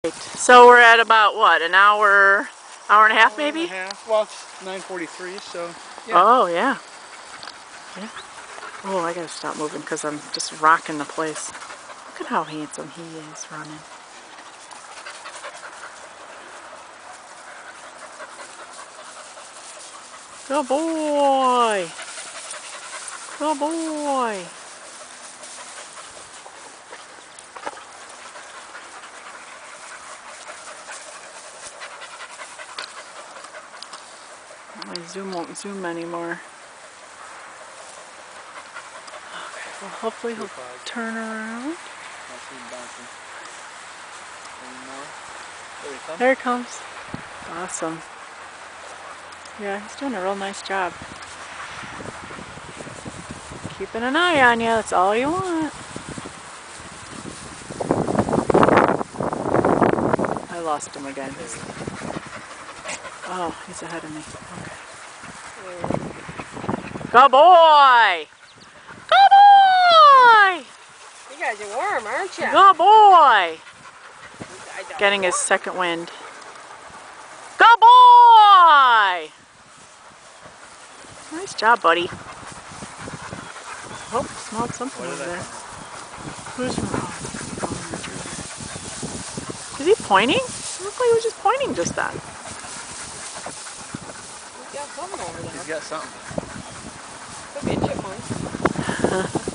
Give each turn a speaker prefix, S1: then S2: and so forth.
S1: So we're at about what, an hour and a half maybe?
S2: Hour and a half. Well, it's 9:43, so yeah.
S1: Oh yeah. Yeah. Oh, I gotta stop moving because I'm just rocking the place. Look at how handsome he is running. Good boy. Good boy. My zoom won't zoom anymore. Okay, well hopefully he'll turn around. There he comes. Awesome. Yeah, he's doing a real nice job. Keeping an eye on you, that's all you want. I lost him again. Oh, he's ahead of me. Okay. Good boy! Good boy!
S3: You guys are warm, aren't you?
S1: Good boy! Getting his second wind. Good boy! Nice job, buddy. Oh, smelled something over there. Who's Is he pointing? It looked like he was just pointing just then.
S3: He's got something over there.
S2: He's got something.
S3: Could be a chipmunk.